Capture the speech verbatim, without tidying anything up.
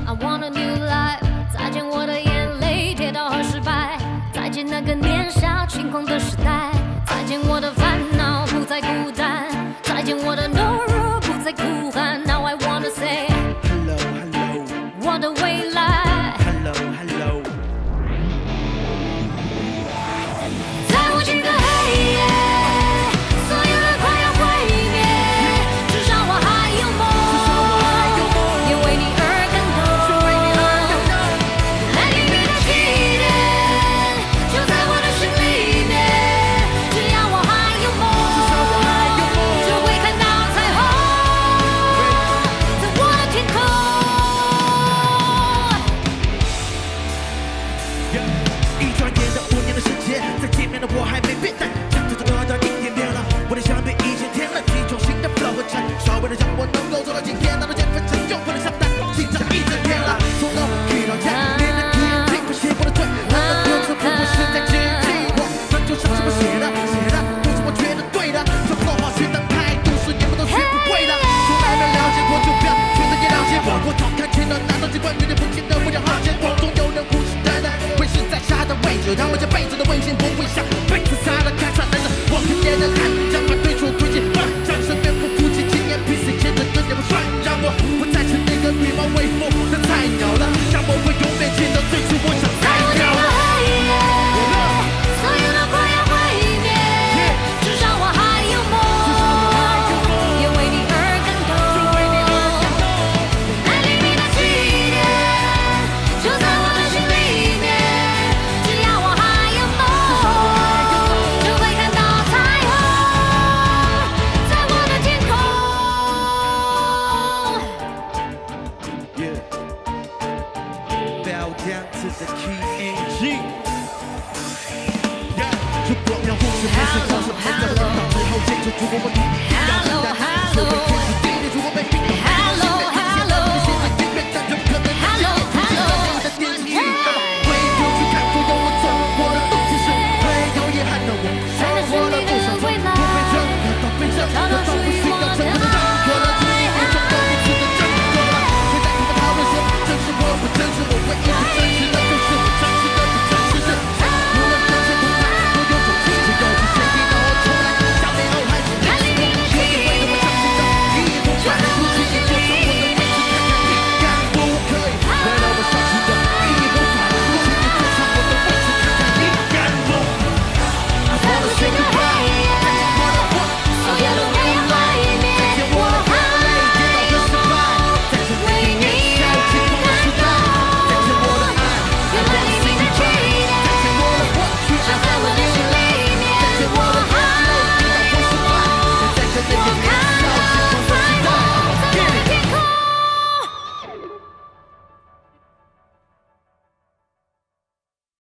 I want a new life。再见我的眼泪、跌倒和失败，再见那个年少轻狂的时代，再见我的烦恼，不再孤单，再见我的懦弱，不再哭喊。Now I wanna say hello hello， 我的未来 hello hello。 在无尽的黑夜，所有的快要毁灭，至少我还有梦，也为你而感动。爱里面的起点，就在我的心里面。只要我还有梦，就会看到彩虹，在我的天空。 一转眼的五年的时间，再见面的我还没变淡，将这个到今天变了，我的相比以前甜了几种新的 flow 和沉，稍微的让我能够走到今天，拿到减分成就不能上当，紧张一整天了，从楼遇到家，连着眼睛不写我的嘴，我的歌词不过是在致敬我，那就像是我写的写的，都是我觉得对的，这口号学的态度是你们都学不会的，从来没了解过就不要选择也了解我，我总看全都拿到这冠军，也不见得会让好结果，总有人虎视眈眈，会是在下的位置，让我这辈子的危险不会像被自杀的开船，但是我看见的看将把对手推进，让身边不服气，今年比谁前的更加不算，让我不再是那个羽毛未丰的菜鸟了，让我会永远记得最初我想摘掉了。 所有的快要毁灭，至少我还有梦，也为你而感动。爱里面的起点，就在我的心里面。只要我还有梦，就会看到彩虹，在我的天空。 Yeah. Bow down to the key and G. Yeah. 如果要互相没事，总是没有人到最后结束，如果我。